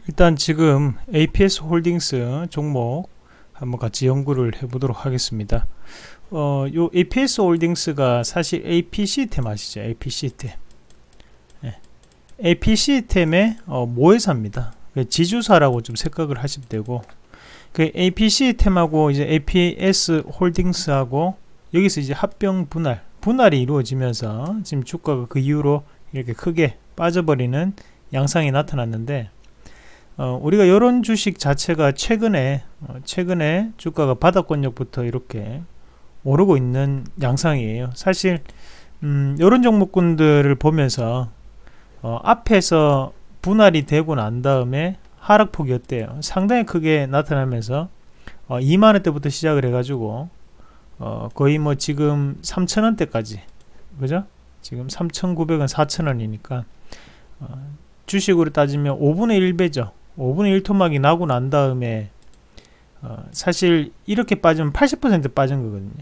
일단 지금 APS 홀딩스 종목 한번 같이 연구를 해보도록 하겠습니다. 요 APS 홀딩스가 사실 APC템 아시죠? APC템. 네. APC템의 모회사입니다. 지주사라고 좀 생각을 하시면 되고, 그 APC템하고 이제 APS 홀딩스하고 여기서 이제 합병 분할이 이루어지면서 지금 주가가 그 이후로 이렇게 크게 빠져버리는 양상이 나타났는데, 우리가 이런 주식 자체가 최근에 주가가 바닥권역부터 이렇게 오르고 있는 양상이에요. 사실 이런 종목군들을 보면서 앞에서 분할이 되고 난 다음에 하락폭이 어때요? 상당히 크게 나타나면서 2만원대부터 시작을 해가지고 거의 뭐 지금 3,000원대까지, 그죠? 지금 3,900원 4,000원이니까 주식으로 따지면 5분의 1배죠. 5분의 1토막이 나고 난 다음에 사실 이렇게 빠지면 80% 빠진 거거든요.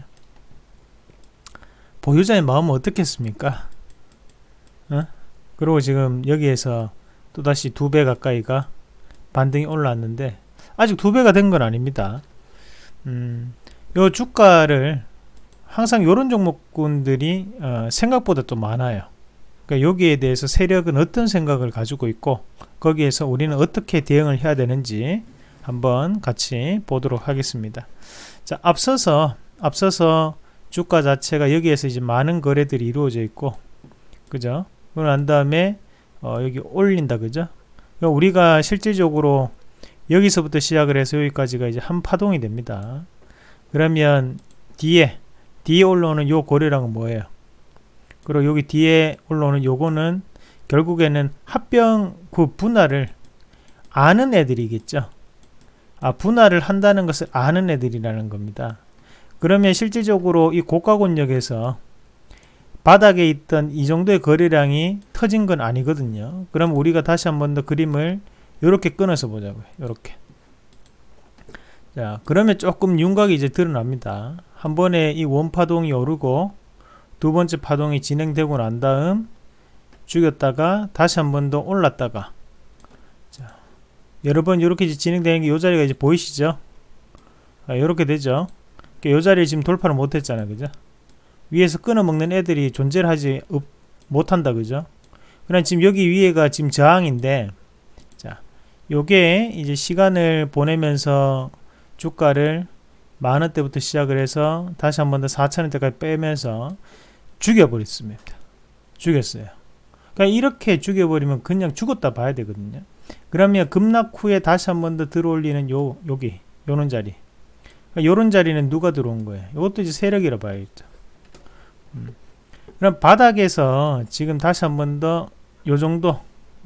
보유자의 마음은 어떻겠습니까? 그리고 지금 여기에서 또다시 2배 가까이가 반등이 올라왔는데 아직 2배가 된 건 아닙니다. 요 주가를 항상 요런 종목군들이 생각보다 또 많아요. 그러니까 여기에 대해서 세력은 어떤 생각을 가지고 있고 거기에서 우리는 어떻게 대응을 해야 되는지 한번 같이 보도록 하겠습니다. 자, 앞서서 주가 자체가 여기에서 이제 많은 거래들이 이루어져 있고, 그죠? 그러고 난 다음에 여기 올린다, 그죠? 그러니까 우리가 실질적으로 여기서부터 시작을 해서 여기까지가 이제 한 파동이 됩니다. 그러면 뒤에 올라오는 요 거래량은 뭐예요? 그리고 여기 뒤에 올라오는 요거는 결국에는 합병 그 분할을 아는 애들이겠죠. 분할을 한다는 것을 아는 애들이라는 겁니다. 그러면 실질적으로 이 고가권역에서 바닥에 있던 이 정도의 거래량이 터진 건 아니거든요. 그럼 우리가 다시 한 번 더 그림을 이렇게 끊어서 보자고요. 이렇게. 자, 그러면 조금 윤곽이 이제 드러납니다. 한 번에 이 원파동이 오르고 두 번째 파동이 진행되고 난 다음 죽였다가 다시 한 번 더 올랐다가, 자, 여러 번 이렇게 진행되는 게 이 자리가 이제 보이시죠? 이렇게 되죠. 이 자리에 지금 돌파를 못했잖아요, 그죠? 위에서 끊어먹는 애들이 존재를 하지 못한다, 그죠? 그럼 지금 여기 위에가 지금 저항인데, 자, 요게 이제 시간을 보내면서 주가를 만원대부터 시작을 해서 다시 한 번 더 4천원대까지 빼면서 죽여버렸습니다. 죽였어요. 그러니까 이렇게 죽여버리면 그냥 죽었다 봐야 되거든요. 그러면 급락 후에 다시 한 번 더 들어올리는 여기 요런 자리, 그러니까 요런 자리는 누가 들어온 거예요? 이것도 이제 세력이라 봐야겠죠. 그럼 바닥에서 지금 다시 한 번 더 요 정도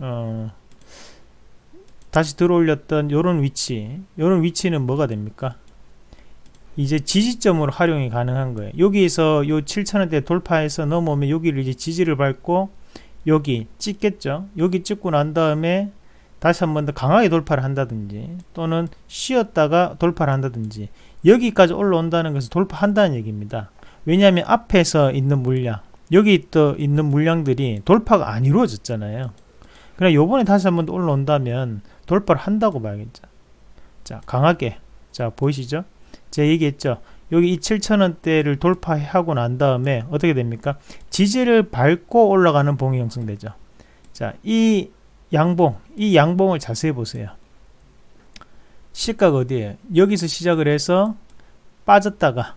다시 들어올렸던 요런 위치는 뭐가 됩니까? 이제 지지점으로 활용이 가능한 거예요. 여기에서 요 7,000원대 돌파해서 넘어오면 여기를 이제 지지를 밟고 여기 찍겠죠. 여기 찍고 난 다음에 다시 한 번 더 강하게 돌파를 한다든지 또는 쉬었다가 돌파를 한다든지 여기까지 올라온다는 것은 돌파한다는 얘기입니다. 왜냐하면 앞에서 있는 물량, 여기 또 있는 물량들이 돌파가 안 이루어졌잖아요. 그럼 요번에 다시 한 번 더 올라온다면 돌파를 한다고 봐야겠죠. 자, 강하게. 자, 보이시죠? 제가 얘기했죠. 여기 이 7,000원대를 돌파하고 난 다음에 어떻게 됩니까? 지지를 밟고 올라가는 봉이 형성되죠. 자, 이 양봉을 자세히 보세요. 시가가 어디에요? 여기서 시작을 해서 빠졌다가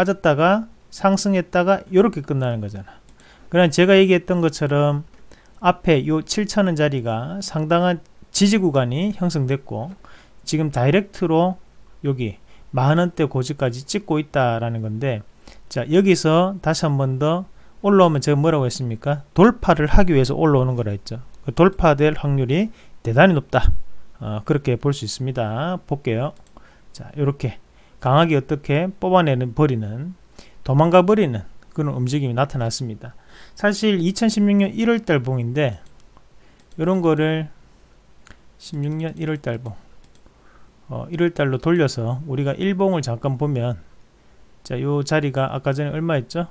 상승했다가 이렇게 끝나는 거잖아. 그럼 제가 얘기했던 것처럼 앞에 요 7,000원 자리가 상당한 지지 구간이 형성됐고 지금 다이렉트로 여기 만원대 고지까지 찍고 있다라는 건데, 자, 여기서 다시 한 번 더 올라오면 제가 뭐라고 했습니까? 돌파를 하기 위해서 올라오는 거라 했죠. 돌파될 확률이 대단히 높다. 그렇게 볼 수 있습니다. 볼게요. 자, 이렇게 강하게 어떻게 버리는, 도망가 버리는 그런 움직임이 나타났습니다. 사실 2016년 1월달 봉인데 이런 거를 16년 1월달 봉 1월달로 돌려서 우리가 1봉을 잠깐 보면, 자, 요 자리가 아까 전에 얼마였죠?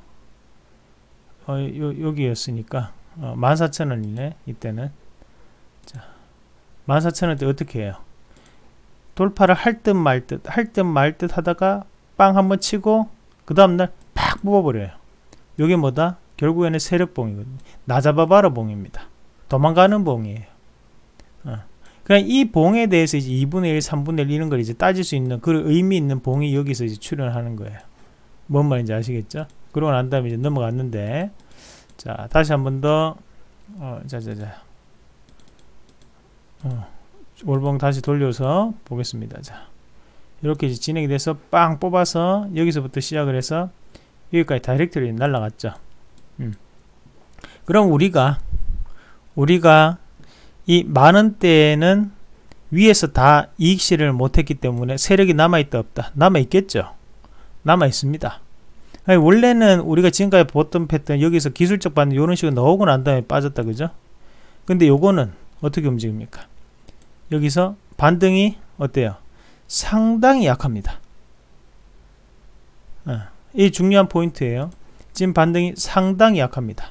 여기였으니까 14,000원이네 이때는. 자, 14,000원대 어떻게 해요? 돌파를 할 듯 말 듯 하다가 빵 한번 치고 그 다음날 팍 뽑아버려요. 요게 뭐다? 결국에는 세력봉이거든요. 나 잡아봐라 봉입니다. 도망가는 봉이에요. 그냥 이 봉에 대해서 이제 2분의 1, 3분의 1 이런 걸 이제 따질 수 있는 그 의미 있는 봉이 여기서 이제 출현하는 거예요. 뭔 말인지 아시겠죠? 그러고 난 다음에 이제 넘어갔는데, 자, 다시 한 번 더, 월봉 다시 돌려서 보겠습니다. 자, 이렇게 이제 진행이 돼서 빵 뽑아서 여기서부터 시작을 해서 여기까지 다이렉트로 날라갔죠. 그럼 우리가 이 만원대에는 위에서 다 이익 실현을 못했기 때문에 세력이 남아있다 없다? 남아있겠죠. 남아있습니다. 원래는 우리가 지금까지 보던 패턴 여기서 기술적 반등 이런 식으로 나오고 난 다음에 빠졌다, 그죠? 근데 요거는 어떻게 움직입니까? 여기서 반등이 어때요? 상당히 약합니다. 이 중요한 포인트예요. 지금 반등이 상당히 약합니다.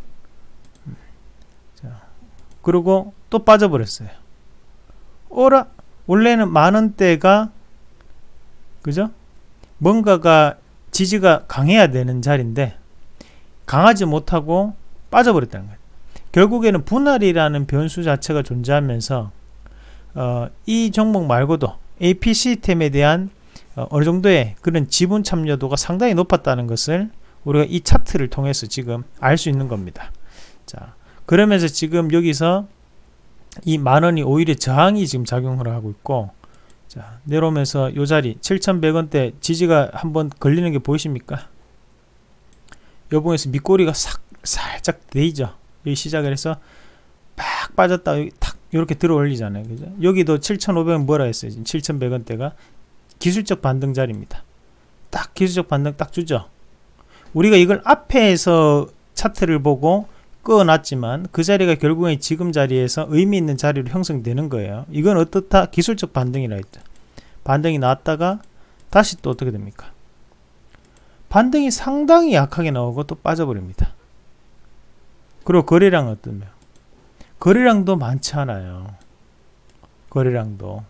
자, 그리고 또 빠져버렸어요. 어라? 원래는 만원대가, 그죠? 뭔가가 지지가 강해야 되는 자리인데 강하지 못하고 빠져버렸다는 거예요. 결국에는 분할이라는 변수 자체가 존재하면서 이 종목 말고도 AP 시스템에 대한 어느 정도의 그런 지분 참여도가 상당히 높았다는 것을 우리가 이 차트를 통해서 지금 알 수 있는 겁니다. 자, 그러면서 지금 여기서 이 만원이 오히려 저항이 지금 작용을 하고 있고, 자, 내려오면서 요 자리 7,100원대 지지가 한번 걸리는 게 보이십니까? 요 부분에서 밑꼬리가 살짝 내리죠. 여기 시작을 해서 팍 빠졌다 여기 탁 이렇게 들어 올리잖아요. 그죠? 여기도 7,500원 뭐라 했어요? 지금 7,100원대가 기술적 반등 자리입니다. 딱 기술적 반등 딱 주죠. 우리가 이걸 앞에서 차트를 보고 끄어놨지만 그 자리가 결국에 지금 자리에서 의미 있는 자리로 형성되는 거예요. 이건 어떻다? 기술적 반등이라 했죠. 반등이 나왔다가 다시 또 어떻게 됩니까? 반등이 상당히 약하게 나오고 또 빠져버립니다. 그리고 거래량은 어떠며? 거래량도 많지 않아요. 거래량도.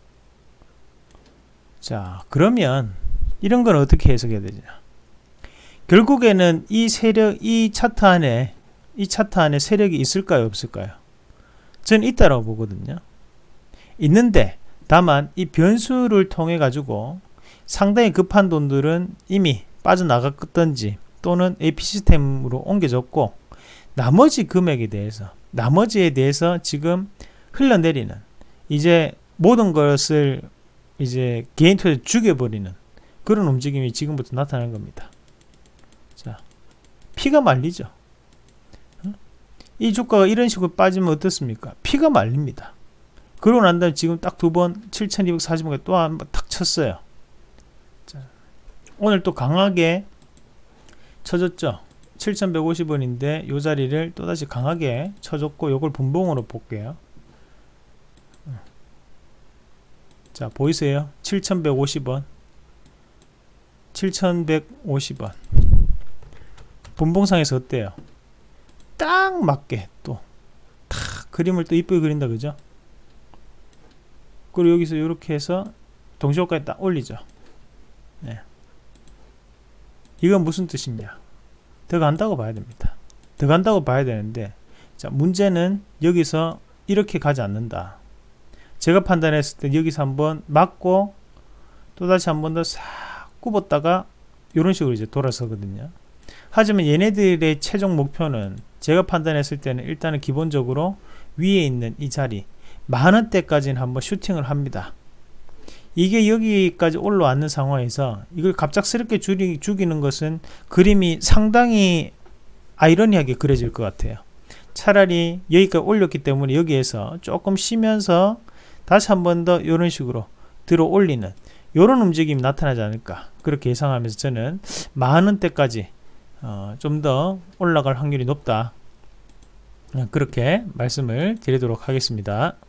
자, 그러면 이런 건 어떻게 해석해야 되냐? 결국에는 이 세력, 이 차트 안에 세력이 있을까요, 없을까요? 저는 있다라고 보거든요. 있는데 다만 이 변수를 통해 가지고 상당히 급한 돈들은 이미 빠져나갔던지 또는 AP 시스템으로 옮겨졌고, 나머지 금액에 대해서, 나머지에 대해서 지금 흘러내리는, 이제 모든 것을 이제 개인 투자에 죽여버리는 그런 움직임이 지금부터 나타나는 겁니다. 자, 피가 말리죠. 이 주가가 이런 식으로 빠지면 어떻습니까? 피가 말립니다. 그러고 난 다음에 지금 딱 두 번 7,240원에 또 한 번 탁 쳤어요. 자, 오늘 또 강하게 쳐줬죠. 7,150원인데 요 자리를 또다시 강하게 쳐줬고, 요걸 분봉으로 볼게요. 자, 보이세요? 7,150원 7,150원 분봉상에서 어때요? 딱 맞게 또 탁 그림을 또 이쁘게 그린다, 그죠? 그리고 여기서 이렇게 해서 동시호가에 딱 올리죠. 네. 이건 무슨 뜻이냐? 더 간다고 봐야 됩니다. 더 간다고 봐야 되는데, 자, 문제는 여기서 이렇게 가지 않는다. 제가 판단했을 때 여기서 한번 맞고 또다시 한 번 더 싹 굽었다가 이런 식으로 이제 돌아서거든요. 하지만 얘네들의 최종 목표는 제가 판단했을 때는 일단은 기본적으로 위에 있는 이 자리 만원대까지는 한번 슈팅을 합니다. 이게 여기까지 올라왔는 상황에서 이걸 갑작스럽게 죽이는 것은 그림이 상당히 아이러니하게 그려질 것 같아요. 차라리 여기까지 올렸기 때문에 여기에서 조금 쉬면서 다시 한 번 더 이런 식으로 들어 올리는 이런 움직임이 나타나지 않을까, 그렇게 예상하면서 저는 만원대까지 좀 더 올라갈 확률이 높다, 그렇게 말씀을 드리도록 하겠습니다.